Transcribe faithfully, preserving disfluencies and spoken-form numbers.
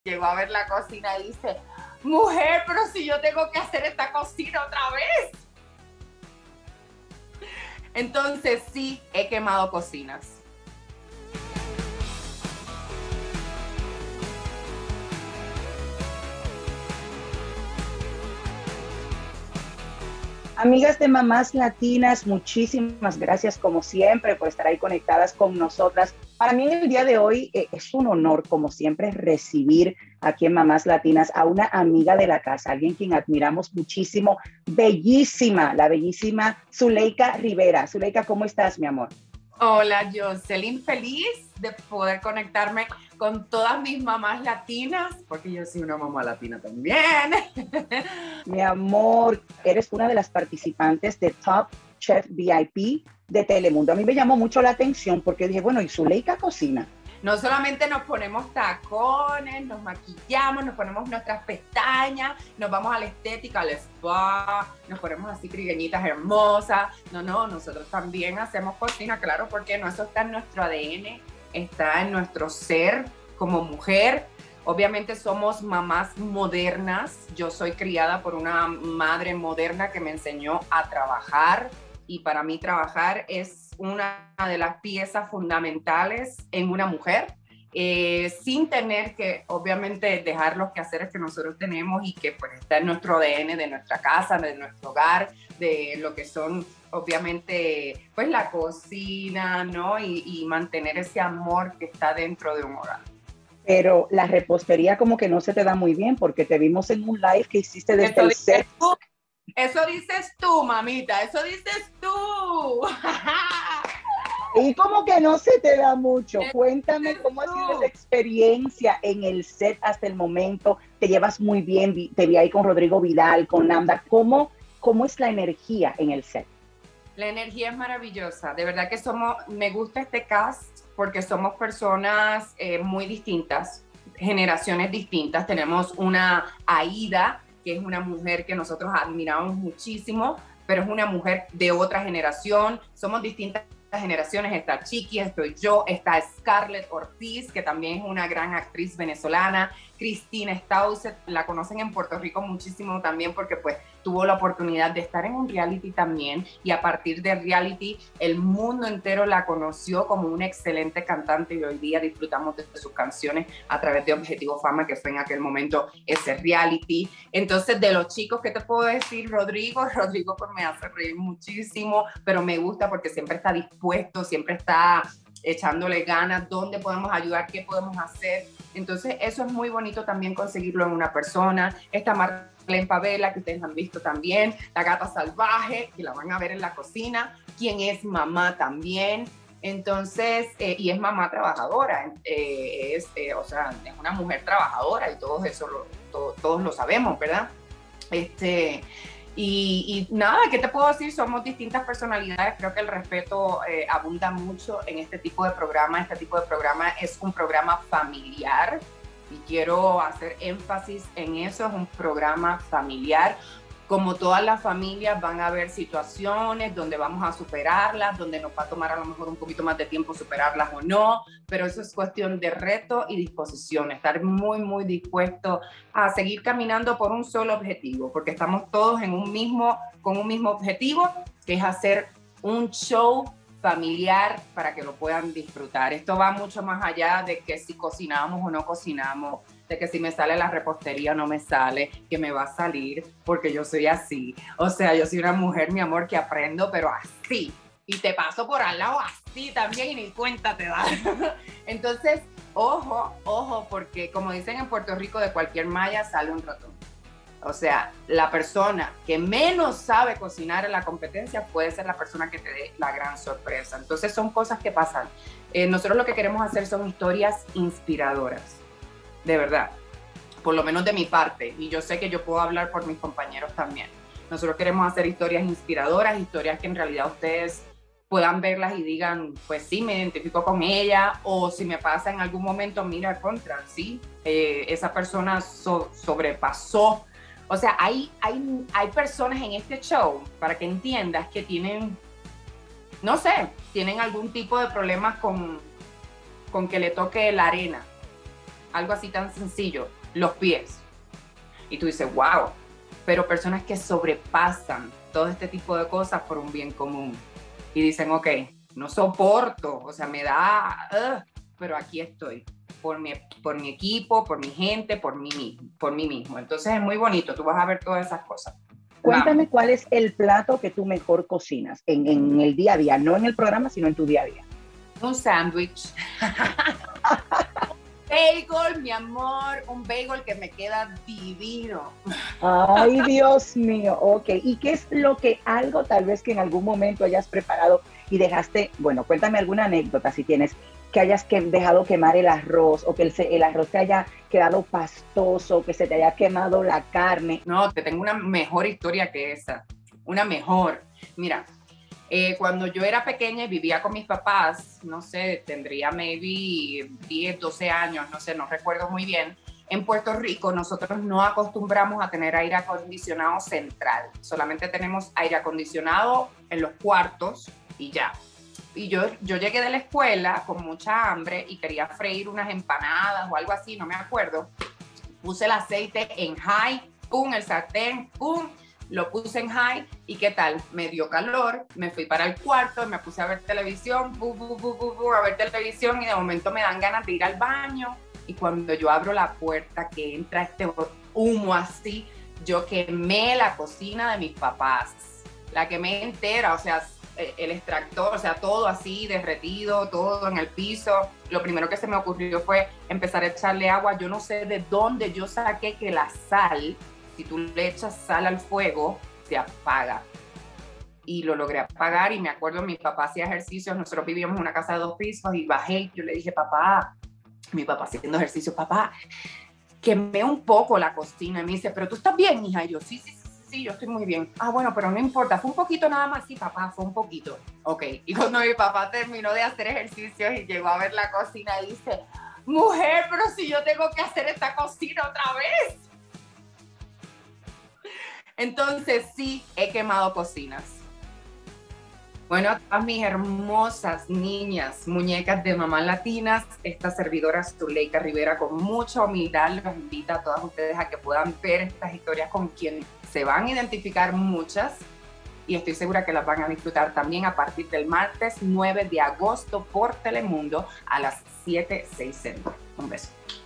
llegó a ver la cocina y dice, mujer, pero si yo tengo que hacer esta cocina otra vez. Entonces sí, he quemado cocinas. Amigas de Mamás Latinas, muchísimas gracias como siempre por estar ahí conectadas con nosotras. Para mí en el día de hoy eh, es un honor como siempre recibir aquí en Mamás Latinas a una amiga de la casa, alguien quien admiramos muchísimo, bellísima, la bellísima Zuleika Rivera. Zuleika, ¿cómo estás, mi amor? Hola, Jocelyn, feliz de poder conectarme con todas mis mamás latinas, porque yo soy una mamá latina también. Mi amor, eres una de las participantes de Top Chef V I P de Telemundo. A mí me llamó mucho la atención porque dije, bueno, ¿y Zuleika cocina? No solamente nos ponemos tacones, nos maquillamos, nos ponemos nuestras pestañas, nos vamos a la estética, al spa, nos ponemos así trigueñitas hermosas. No, no, nosotros también hacemos cocina, claro, porque no, eso está en nuestro A D N, está en nuestro ser como mujer. Obviamente somos mamás modernas. Yo soy criada por una madre moderna que me enseñó a trabajar, y para mí trabajar es una de las piezas fundamentales en una mujer, eh, sin tener que obviamente dejar los quehaceres que nosotros tenemos y que pues está en nuestro A D N de nuestra casa, de nuestro hogar, de lo que son obviamente pues la cocina, ¿no? Y, y mantener ese amor que está dentro de un hogar. Pero la repostería como que no se te da muy bien porque te vimos en un live que hiciste desde Eso el set. tú, eso dices tú, mamita, eso dices tú. Y como que no se te da mucho. Cuéntame cómo ha sido esa experiencia en el set hasta el momento. Te llevas muy bien, te vi ahí con Rodrigo Vidal, con Nanda. ¿Cómo, cómo es la energía en el set? La energía es maravillosa. De verdad que somos, me gusta este cast porque somos personas eh, muy distintas, generaciones distintas. Tenemos una Aida, que es una mujer que nosotros admiramos muchísimo, pero es una mujer de otra generación. Somos distintas generaciones. Está Chiqui, estoy yo, está Scarlett Ortiz, que también es una gran actriz venezolana. Cristina Stauset, la conocen en Puerto Rico muchísimo también porque pues tuvo la oportunidad de estar en un reality también, y a partir del reality el mundo entero la conoció como una excelente cantante, y hoy día disfrutamos de sus canciones a través de Objetivo Fama, que fue en aquel momento ese reality. Entonces, de los chicos, ¿qué te puedo decir? Rodrigo, Rodrigo pues me hace reír muchísimo, pero me gusta porque siempre está dispuesto, siempre está echándole ganas, dónde podemos ayudar, qué podemos hacer. Entonces eso es muy bonito también conseguirlo en una persona. Esta Marlene Pavela, que ustedes han visto también, la gata salvaje, que la van a ver en la cocina, quien es mamá también. Entonces, eh, y es mamá trabajadora, eh, es, eh, o sea, es una mujer trabajadora, y todo eso lo, todo, todos lo sabemos, ¿verdad? Este... Y, y nada, ¿qué te puedo decir? Somos distintas personalidades. Creo que el respeto eh, abunda mucho en este tipo de programa. Este tipo de programa es un programa familiar, y quiero hacer énfasis en eso. Es un programa familiar. Como todas las familias, van a haber situaciones donde vamos a superarlas, donde nos va a tomar a lo mejor un poquito más de tiempo superarlas o no, pero eso es cuestión de reto y disposición, estar muy, muy dispuesto a seguir caminando por un solo objetivo, porque estamos todos en un mismo, con un mismo objetivo, que es hacer un show familiar para que lo puedan disfrutar. Esto va mucho más allá de que si cocinamos o no cocinamos, de que si me sale la repostería o no me sale, que me va a salir, porque yo soy así. O sea, yo soy una mujer, mi amor, que aprendo, pero así. Y te paso por al lado así también, y ni cuenta te das. Entonces, ojo, ojo, porque como dicen en Puerto Rico, de cualquier malla sale un ratón. O sea, la persona que menos sabe cocinar en la competencia puede ser la persona que te dé la gran sorpresa. Entonces son cosas que pasan. Eh, nosotros lo que queremos hacer son historias inspiradoras, de verdad, por lo menos de mi parte. Y yo sé que yo puedo hablar por mis compañeros también. Nosotros queremos hacer historias inspiradoras, historias que en realidad ustedes puedan verlas y digan, pues sí, me identifico con ella, o si me pasa en algún momento, mira, contra, sí, eh, esa persona so sobrepasó. O sea, hay, hay, hay personas en este show, para que entiendas, que tienen, no sé, tienen algún tipo de problemas con, con que le toque la arena. algo así tan sencillo, los pies. Y tú dices, wow, pero personas que sobrepasan todo este tipo de cosas por un bien común y dicen, ok, no soporto, o sea, me da, uh, pero aquí estoy, por mi, por mi equipo, por mi gente, por mí mismo, por mí mismo. Entonces es muy bonito, tú vas a ver todas esas cosas. Cuéntame Vamos. cuál es el plato que tú mejor cocinas en, en el día a día, no en el programa, sino en tu día a día. Un sándwich. Bagel, mi amor, un bagel que me queda divino. Ay, Dios mío, ok. ¿Y qué es lo que algo tal vez que en algún momento hayas preparado y dejaste, bueno, cuéntame alguna anécdota si tienes, que hayas que, dejado quemar el arroz o que el, el arroz te haya quedado pastoso, que se te haya quemado la carne? No, te tengo una mejor historia que esa, una mejor. Mira, eh, cuando yo era pequeña y vivía con mis papás, no sé, tendría maybe diez, doce años, no sé, no recuerdo muy bien. En Puerto Rico nosotros no acostumbramos a tener aire acondicionado central, solamente tenemos aire acondicionado en los cuartos y ya. Y yo, yo llegué de la escuela con mucha hambre y quería freír unas empanadas o algo así, no me acuerdo. Puse el aceite en high, pum, el sartén, pum, lo puse en high y ¿qué tal? Me dio calor, me fui para el cuarto, me puse a ver televisión, bu, bu, bu, bu, bu, a ver televisión y de momento me dan ganas de ir al baño y cuando yo abro la puerta que entra este humo así, yo quemé la cocina de mis papás, la quemé entera, o sea, el extractor, o sea, todo así derretido, todo en el piso. Lo primero que se me ocurrió fue empezar a echarle agua. Yo no sé de dónde yo saqué que la sal, si tú le echas sal al fuego, se apaga. Y lo logré apagar y me acuerdo, mi papá hacía ejercicios, nosotros vivíamos en una casa de dos pisos y bajé y yo le dije, papá, mi papá haciendo ejercicio, papá, quemé un poco la cocina. Y me dice, pero tú estás bien, hija. Y yo, sí, sí, sí. Sí, yo estoy muy bien. Ah, bueno, pero no importa, fue un poquito nada más. Sí, papá, fue un poquito. Ok, y cuando mi papá terminó de hacer ejercicios y llegó a ver la cocina, dice, mujer, pero si yo tengo que hacer esta cocina otra vez. Entonces sí, he quemado cocinas. Bueno, a todas mis hermosas niñas, muñecas de mamás latinas, esta servidora Zuleika Rivera con mucha humildad los invita a todas ustedes a que puedan ver estas historias con quien se van a identificar muchas y estoy segura que las van a disfrutar también a partir del martes nueve de agosto por Telemundo a las siete, seis centro. Un beso.